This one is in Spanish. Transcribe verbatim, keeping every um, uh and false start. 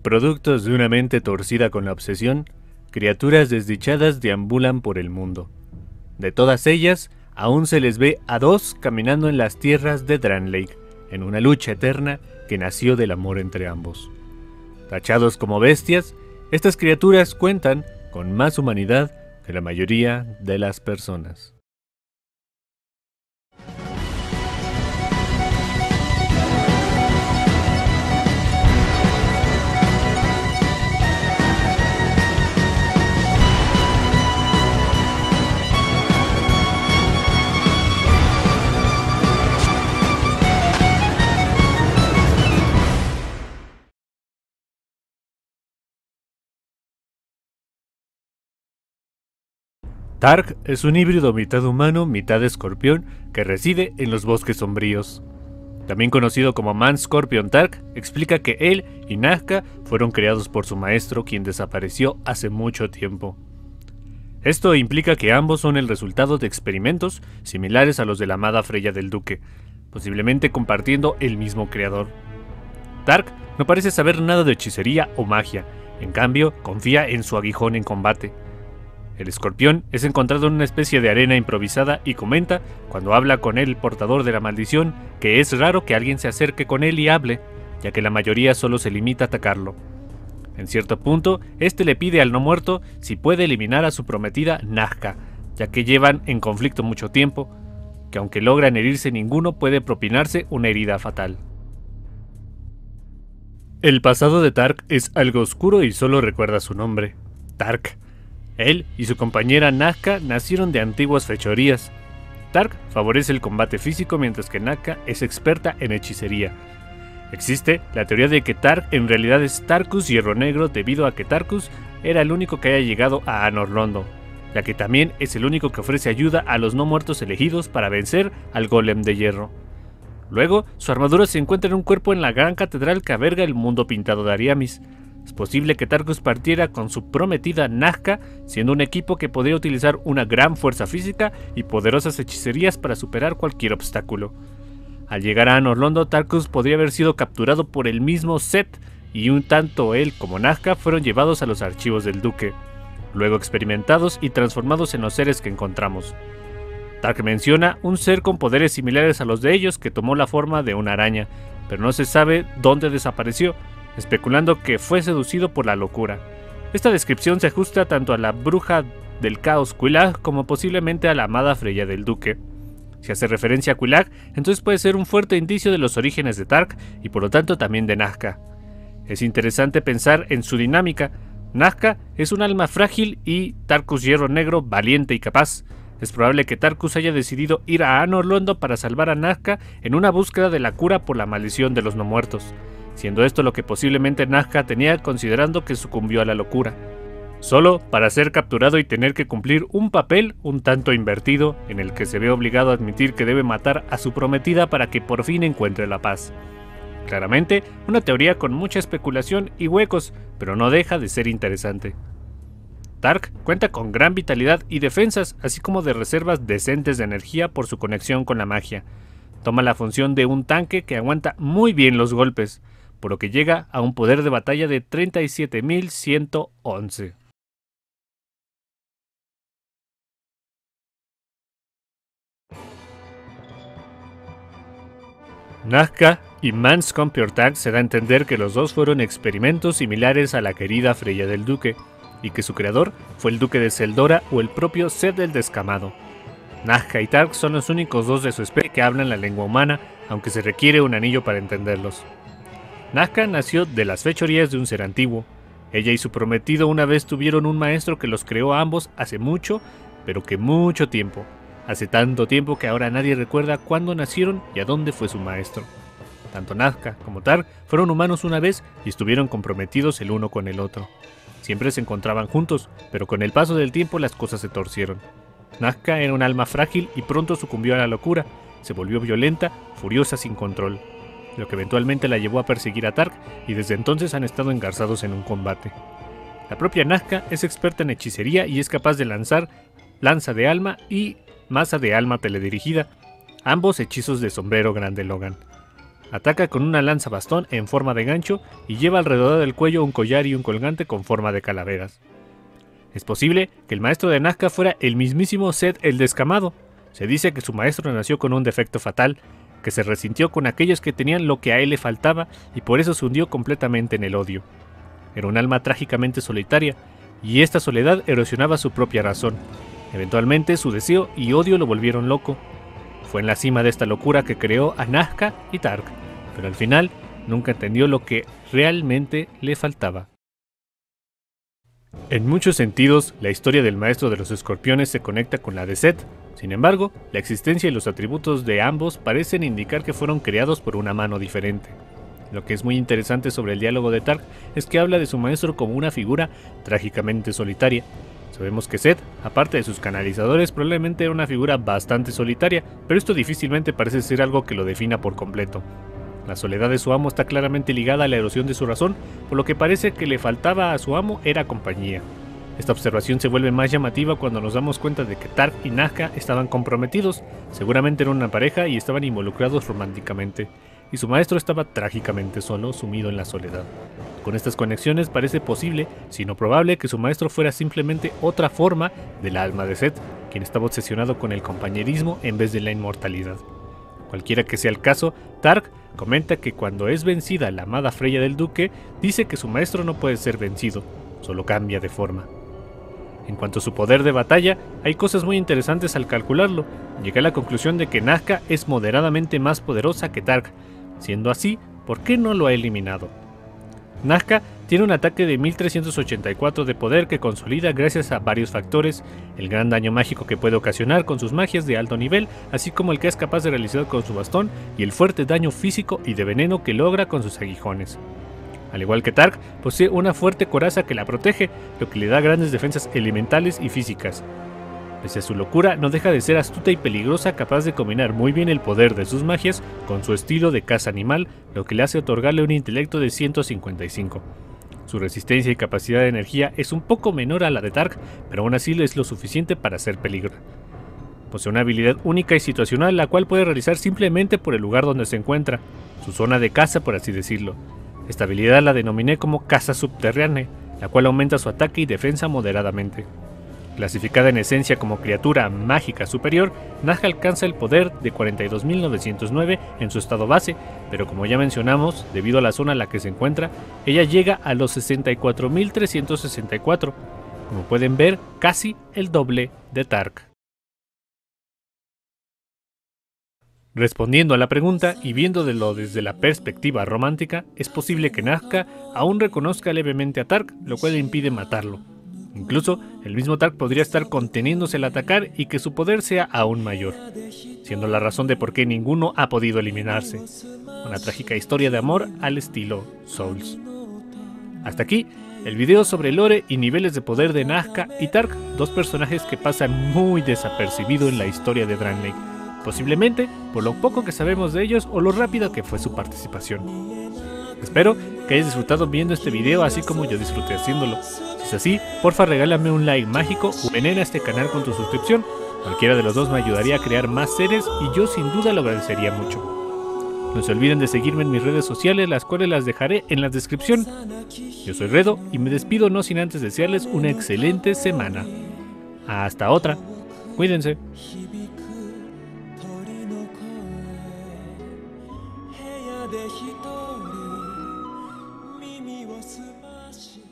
Productos de una mente torcida con la obsesión, criaturas desdichadas deambulan por el mundo. De todas ellas, aún se les ve a dos caminando en las tierras de Drangleic, en una lucha eterna que nació del amor entre ambos. Tachados como bestias, estas criaturas cuentan con más humanidad que la mayoría de las personas. Tark es un híbrido mitad humano, mitad escorpión que reside en los bosques sombríos. También conocido como Man Scorpion Tark, explica que él y Nazca fueron creados por su maestro, quien desapareció hace mucho tiempo. Esto implica que ambos son el resultado de experimentos similares a los de la amada Freya del Duque, posiblemente compartiendo el mismo creador. Tark no parece saber nada de hechicería o magia, en cambio confía en su aguijón en combate. El escorpión es encontrado en una especie de arena improvisada y comenta, cuando habla con él el portador de la maldición, que es raro que alguien se acerque con él y hable, ya que la mayoría solo se limita a atacarlo. En cierto punto, este le pide al no muerto si puede eliminar a su prometida Nazca, ya que llevan en conflicto mucho tiempo, que aunque logran herirse ninguno puede propinarse una herida fatal. El pasado de Tark es algo oscuro y solo recuerda su nombre, Tark. Él y su compañera Nazca nacieron de antiguas fechorías. Tark favorece el combate físico mientras que Nazca es experta en hechicería. Existe la teoría de que Tark en realidad es Tarkus Hierro Negro debido a que Tarkus era el único que haya llegado a Anor Londo, ya que también es el único que ofrece ayuda a los no muertos elegidos para vencer al Golem de Hierro. Luego, su armadura se encuentra en un cuerpo en la gran catedral que alberga el mundo pintado de Ariamis. Es posible que Tarkus partiera con su prometida Nazca, siendo un equipo que podría utilizar una gran fuerza física y poderosas hechicerías para superar cualquier obstáculo. Al llegar a Anor Londo, Tarkus podría haber sido capturado por el mismo Set, y un tanto él como Nazca fueron llevados a los archivos del Duque, luego experimentados y transformados en los seres que encontramos. Tark menciona un ser con poderes similares a los de ellos que tomó la forma de una araña, pero no se sabe dónde desapareció, especulando que fue seducido por la locura. Esta descripción se ajusta tanto a la bruja del caos Quelaag como posiblemente a la amada Freya del Duque. Si hace referencia a Quelaag, entonces puede ser un fuerte indicio de los orígenes de Tark y por lo tanto también de Nazca. Es interesante pensar en su dinámica. Nazca es un alma frágil y Tarkus Hierro Negro valiente y capaz. Es probable que Tarkus haya decidido ir a Anor Londo para salvar a Nazca en una búsqueda de la cura por la maldición de los no muertos, siendo esto lo que posiblemente Nazca tenía considerando que sucumbió a la locura, solo para ser capturado y tener que cumplir un papel un tanto invertido en el que se ve obligado a admitir que debe matar a su prometida para que por fin encuentre la paz. Claramente, una teoría con mucha especulación y huecos, pero no deja de ser interesante. Tark cuenta con gran vitalidad y defensas, así como de reservas decentes de energía por su conexión con la magia. Toma la función de un tanque que aguanta muy bien los golpes, por lo que llega a un poder de batalla de treinta y siete mil ciento once. Nazca y Man Scorpion Tark se da a entender que los dos fueron experimentos similares a la querida Freya del Duque, y que su creador fue el Duque de Seldora o el propio Set el Descamado. Nazca y Tark son los únicos dos de su especie que hablan la lengua humana, aunque se requiere un anillo para entenderlos. Nazca nació de las fechorías de un ser antiguo. Ella y su prometido una vez tuvieron un maestro que los creó a ambos hace mucho, pero que mucho tiempo. Hace tanto tiempo que ahora nadie recuerda cuándo nacieron y a dónde fue su maestro. Tanto Nazca como Tark fueron humanos una vez y estuvieron comprometidos el uno con el otro. Siempre se encontraban juntos, pero con el paso del tiempo las cosas se torcieron. Nazca era un alma frágil y pronto sucumbió a la locura. Se volvió violenta, furiosa, sin control, lo que eventualmente la llevó a perseguir a Tark y desde entonces han estado engarzados en un combate. La propia Nazca es experta en hechicería y es capaz de lanzar lanza de alma y masa de alma teledirigida, ambos hechizos de sombrero grande Logan. Ataca con una lanza bastón en forma de gancho y lleva alrededor del cuello un collar y un colgante con forma de calaveras. Es posible que el maestro de Nazca fuera el mismísimo Zed el Descamado. Se dice que su maestro nació con un defecto fatal, que se resintió con aquellos que tenían lo que a él le faltaba y por eso se hundió completamente en el odio. Era un alma trágicamente solitaria, y esta soledad erosionaba su propia razón. Eventualmente su deseo y odio lo volvieron loco. Fue en la cima de esta locura que creó a Nazca y Tark, pero al final nunca entendió lo que realmente le faltaba. En muchos sentidos, la historia del maestro de los escorpiones se conecta con la de Zed. Sin embargo, la existencia y los atributos de ambos parecen indicar que fueron creados por una mano diferente. Lo que es muy interesante sobre el diálogo de Tark es que habla de su maestro como una figura trágicamente solitaria. Sabemos que Zed, aparte de sus canalizadores, probablemente era una figura bastante solitaria, pero esto difícilmente parece ser algo que lo defina por completo. La soledad de su amo está claramente ligada a la erosión de su razón, por lo que parece que le faltaba a su amo era compañía. Esta observación se vuelve más llamativa cuando nos damos cuenta de que Tark y Nazca estaban comprometidos, seguramente eran una pareja y estaban involucrados románticamente, y su maestro estaba trágicamente solo, sumido en la soledad. Con estas conexiones parece posible, si no probable, que su maestro fuera simplemente otra forma del alma de Zed, quien estaba obsesionado con el compañerismo en vez de la inmortalidad. Cualquiera que sea el caso, Tark comenta que cuando es vencida la amada Freya del Duque, dice que su maestro no puede ser vencido, solo cambia de forma. En cuanto a su poder de batalla, hay cosas muy interesantes al calcularlo. Llegué a la conclusión de que Nazca es moderadamente más poderosa que Tark. Siendo así, ¿por qué no lo ha eliminado? Nazca tiene un ataque de mil trescientos ochenta y cuatro de poder que consolida gracias a varios factores, el gran daño mágico que puede ocasionar con sus magias de alto nivel, así como el que es capaz de realizar con su bastón y el fuerte daño físico y de veneno que logra con sus aguijones. Al igual que Tark, posee una fuerte coraza que la protege, lo que le da grandes defensas elementales y físicas. Pese a su locura, no deja de ser astuta y peligrosa, capaz de combinar muy bien el poder de sus magias con su estilo de caza animal, lo que le hace otorgarle un intelecto de ciento cincuenta y cinco. Su resistencia y capacidad de energía es un poco menor a la de Tark, pero aún así es lo suficiente para ser peligro. Posee una habilidad única y situacional, la cual puede realizar simplemente por el lugar donde se encuentra, su zona de caza por así decirlo. Esta habilidad la denominé como caza subterránea, la cual aumenta su ataque y defensa moderadamente. Clasificada en esencia como criatura mágica superior, Nazca alcanza el poder de cuarenta y dos mil novecientos nueve en su estado base, pero como ya mencionamos, debido a la zona en la que se encuentra, ella llega a los sesenta y cuatro mil trescientos sesenta y cuatro, como pueden ver, casi el doble de Tark. Respondiendo a la pregunta y viéndolo desde la perspectiva romántica, es posible que Nazca aún reconozca levemente a Tark, lo cual le impide matarlo. Incluso, el mismo Tark podría estar conteniéndose al atacar y que su poder sea aún mayor, siendo la razón de por qué ninguno ha podido eliminarse. Una trágica historia de amor al estilo Souls. Hasta aquí, el video sobre lore y niveles de poder de Nazca y Tark, dos personajes que pasan muy desapercibido en la historia de Drangleic, posiblemente por lo poco que sabemos de ellos o lo rápido que fue su participación. Espero que hayas disfrutado viendo este video así como yo disfruté haciéndolo. Si es así, porfa regálame un like mágico o venena este canal con tu suscripción. Cualquiera de los dos me ayudaría a crear más series y yo sin duda lo agradecería mucho. No se olviden de seguirme en mis redes sociales, las cuales las dejaré en la descripción. Yo soy Redo y me despido no sin antes desearles una excelente semana. Hasta otra. Cuídense. で一人耳をすまし